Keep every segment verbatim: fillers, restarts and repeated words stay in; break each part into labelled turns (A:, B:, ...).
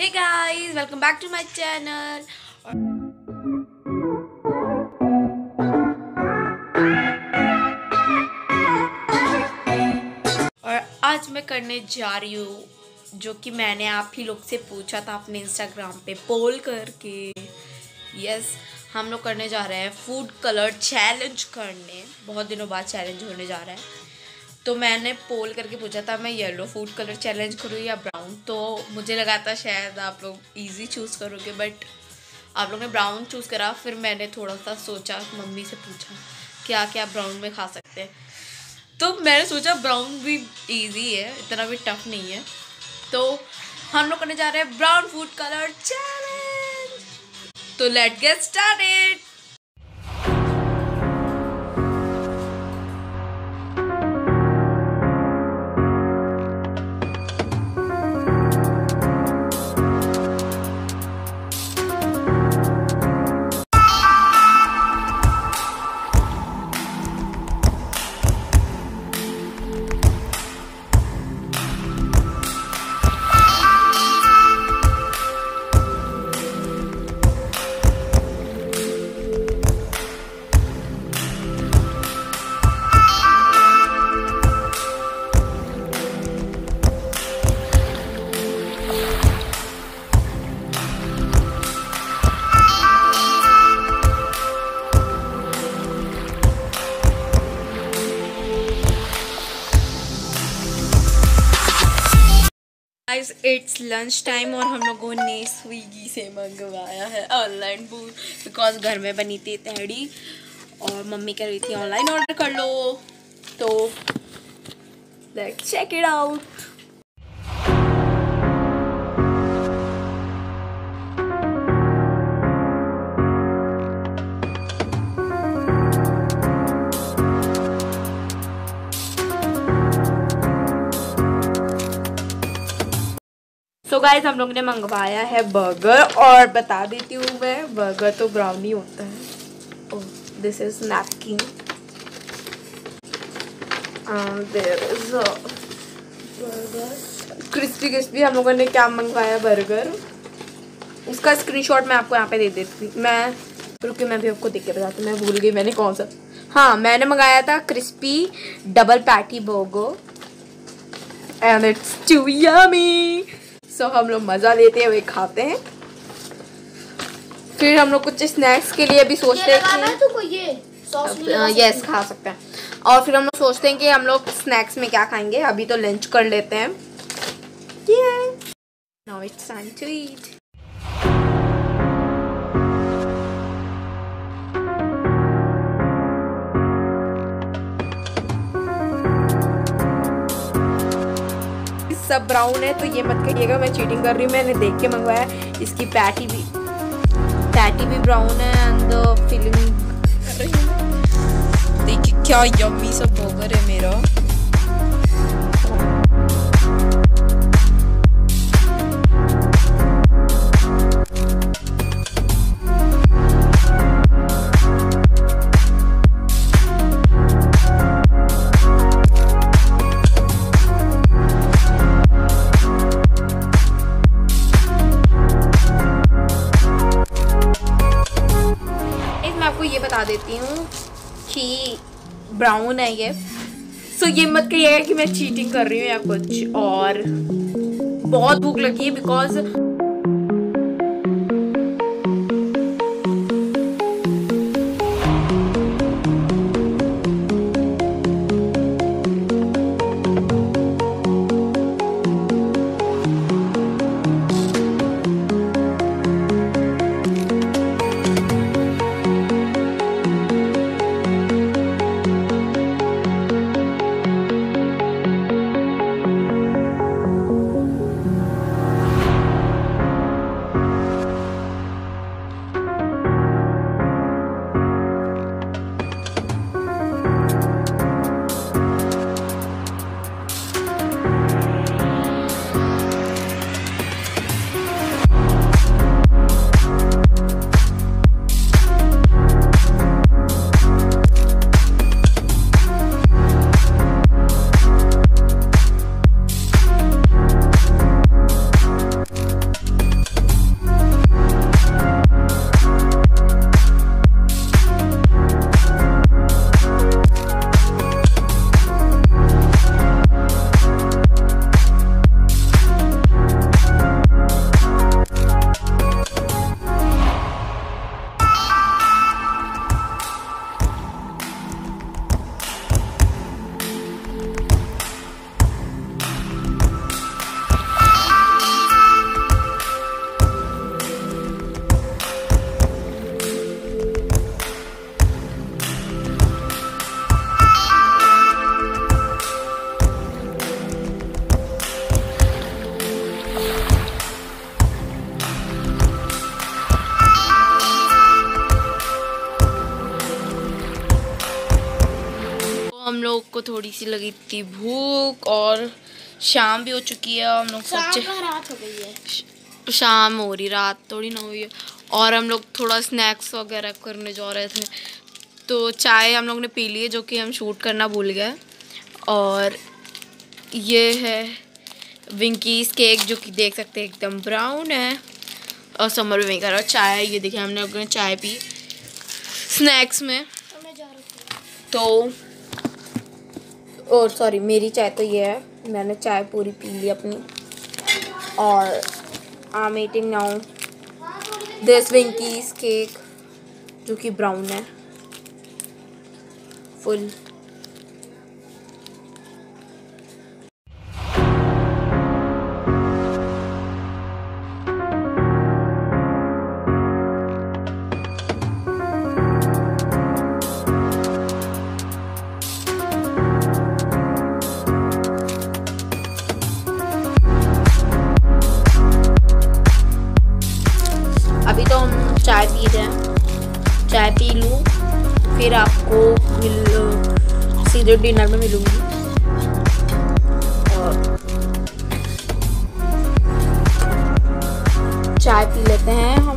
A: Hey guys, welcome back to my channel. और आज मैं करने जा रही हूँ जो कि मैंने आप ही लोग से पूछा था अपने इंस्टाग्राम पे पोल करके। यस, हम लोग करने जा रहे हैं फूड कलर चैलेंज करने। बहुत दिनों बाद चैलेंज होने जा रहा है। तो मैंने पोल करके पूछा था मैं येलो फूड कलर चैलेंज करूँ या ब्राउन। तो मुझे लगा था शायद आप लोग इजी चूज़ करोगे, बट आप लोग ने ब्राउन चूज़ करा। फिर मैंने थोड़ा सा सोचा, मम्मी से पूछा क्या क्या ब्राउन में खा सकते हैं। तो मैंने सोचा ब्राउन भी इजी है, इतना भी टफ नहीं है। तो हम लोग करने जा रहे हैं ब्राउन फूड कलर चैलेंज। तो let get started. Guys it's lunch time और हम लोगों ने स्विगी से मंगवाया है ऑनलाइन फूड, बिकॉज घर में बनी थी तहड़ी और मम्मी कह रही थी ऑनलाइन ऑर्डर कर लो। तो let's check it out. So guys हम लोग ने मंगवाया है बर्गर, और बता देती हूँ मैं, बर्गर तो ब्राउन ही होता है। Oh, this is napkin, there is burger crispy crispy. हम लोगों ने क्या मंगवाया बर्गर, उसका स्क्रीनशॉट मैं आपको यहाँ पे दे देती हूँ। मैं रुकिए, मैं भी आपको देख के बताती हूँ, मैं भूल गई मैंने कौन सा। हाँ, मैंने मंगाया था crispy double patty burger and it's too yummy. So so, हम लोग मज़ा लेते हुए खाते हैं। फिर हम लोग कुछ स्नैक्स के लिए भी सोचते हैं कि यस खा सकते हैं। और फिर हम लोग सोचते हैं कि हम लोग स्नैक्स में क्या खाएंगे। अभी तो लंच कर लेते हैं। Now it's time to eat. सब ब्राउन है तो ये मत कहिएगा मैं चीटिंग कर रही हूँ। मैंने देख के मंगवाया। इसकी पैटी भी पैटी भी ब्राउन है एंड फिलिंग। देखिए क्या यम्मी सा बर्गर है मेरा। ये बता देती हूँ कि ब्राउन है ये। सो so, ये मत कहिएगा कि मैं चीटिंग कर रही हूँ या कुछ। और बहुत भूख लगी है बिकॉज हम लोग को थोड़ी सी लगी थी भूख और शाम भी हो चुकी है। हम लोग
B: शाम
A: सोचे
B: का रात हो गई है,
A: शाम हो रही, रात थोड़ी ना हुई है। और हम लोग थोड़ा स्नैक्स वगैरह करने जा रहे थे, तो चाय हम लोग ने पी ली है जो कि हम शूट करना भूल गए। और ये है विंकीज केक जो कि देख सकते हैं एकदम ब्राउन है। और समर भी वहीं कर और चाय, ये देखिए हमने लोगों ने चाय पी स्नैक्स में।
B: तो मैं जा रही हूँ।
A: तो और सॉरी मेरी चाय तो ये है, मैंने चाय पूरी पी ली अपनी। और I am eating now this Winkies cake जो कि ब्राउन है फुल। अभी तो हम चाय पी रहे हैं, चाय पी लूँ फिर आपको मिल सीधे डिनर में मिलूँगी। और चाय पी लेते हैं हम,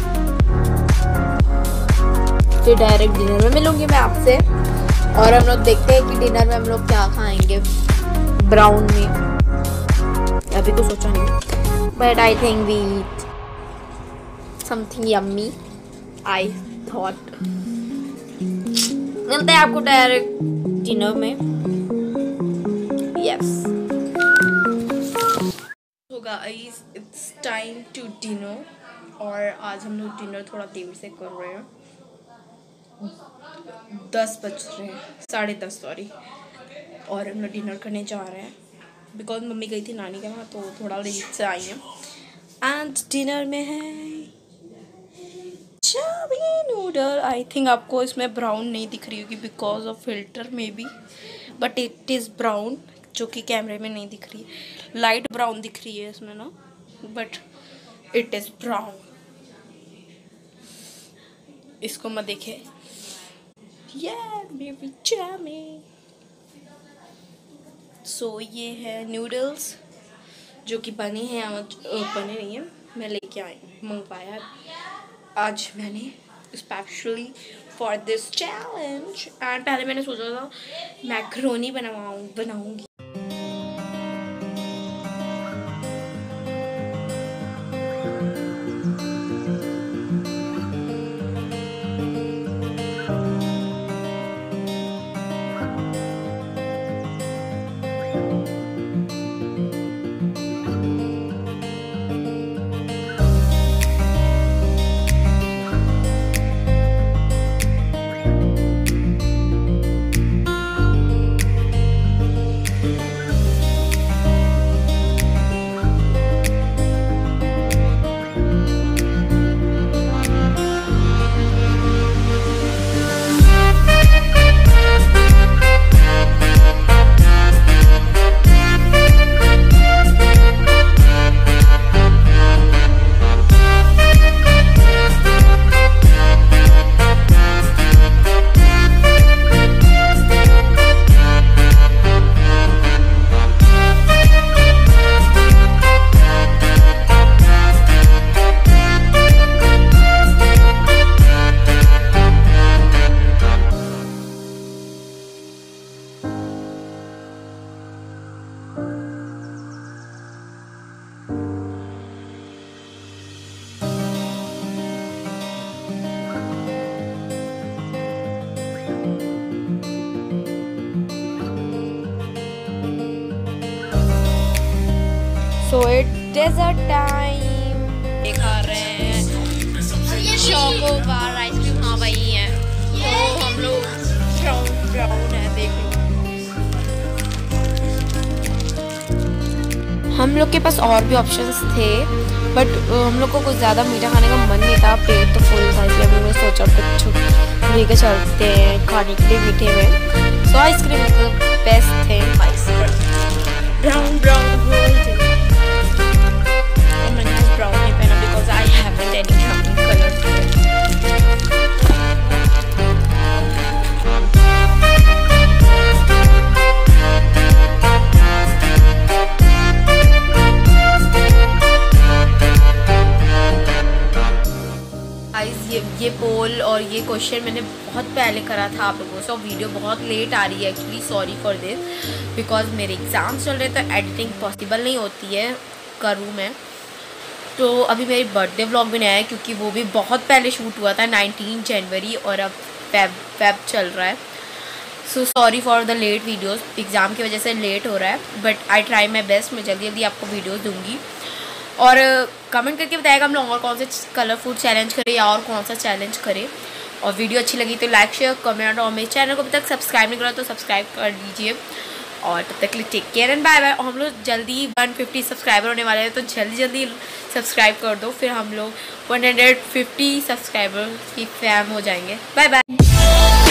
A: फिर डायरेक्ट डिनर में मिलूँगी मैं आपसे। और हम लोग देखते हैं कि डिनर में हम लोग क्या खाएंगे ब्राउन में, अभी तो सोचा नहीं, but I think we eat something yummy I thought. मिलते हैं आपको डायरेक्ट डिनर में। यस तो guys it's time to dinner. और आज हम लोग डिनर थोड़ा देर से कर रहे हैं, दस बज रहे हैं, साढ़े दस सॉरी। और हम लोग डिनर करने जा रहे हैं बिकॉज मम्मी गई थी नानी के वहाँ, तो थोड़ा लेट से आई हैं। एंड डिनर में है चाबी नूडल। आई थिंक आपको इसमें ब्राउन नहीं दिख रही होगी because of filter maybe, but it is brown जो कि कैमरे में नहीं दिख रही, लाइट ब्राउन दिख रही है इसमें ना, बट इट इज़ ब्राउन। इसको मत देखे, yeah baby चामी। सो ये है नूडल्स जो कि बने हैं आज, बने नहीं है, मैं लेके आई मंगवाया आज मैंने specially for this challenge. And पहले मैंने सोचा था मैक्रोनी बनाऊँ बनाऊँगी सो इट डेजर्ट टाइम। ये खा रहे हैं चोको बार आइसक्रीम, हाँ वही है। तो हम लोग ब्राउन ब्राउन है, देख लो। हम लोग के पास और भी ऑप्शंस थे बट हम लोग को कुछ ज़्यादा मीठा खाने का मन नहीं था, पेट तो फुल था, इसलिए हमने सोचा कुछ लेकर चलते हैं खाने के लिए मीठे में। So ice cream is the best thing, brown brown golden. मैंने आज ब्राउन नहीं पहना because I haven't any brown colour today. ये पोल और ये क्वेश्चन मैंने बहुत पहले करा था आप लोगों से, और वीडियो बहुत लेट आ रही है actually, sorry for this, because मेरे एग्ज़ाम्स चल रहे तो एडिटिंग पॉसिबल नहीं होती है करूँ मैं। तो अभी मेरी बर्थडे व्लॉग भी नहीं आया क्योंकि वो भी बहुत पहले शूट हुआ था नाइनटीन जनवरी, और अब फेब फेब चल रहा है। So sorry for the late videos, exam की वजह से लेट हो रहा है, but I try my best, मैं जल्दी जल्दी आपको वीडियोस दूंगी। और कमेंट करके बताएगा हम लोग और कौन से कलरफुल चैलेंज करें या और कौन सा चैलेंज करें। और वीडियो अच्छी लगी तो लाइक शेयर कमेंट, और मेरे चैनल को अभी तक सब्सक्राइब नहीं करा तो सब्सक्राइब कर दीजिए। और तब तक के लिए take care and bye bye. और हम लोग जल्दी वन फिफ्टी सब्सक्राइबर होने वाले हैं, तो जल्दी जल्दी सब्सक्राइब कर दो, फिर हम लोग वन हंड्रेड फिफ्टी सब्सक्राइबर की फैम हो जाएंगे। Bye bye.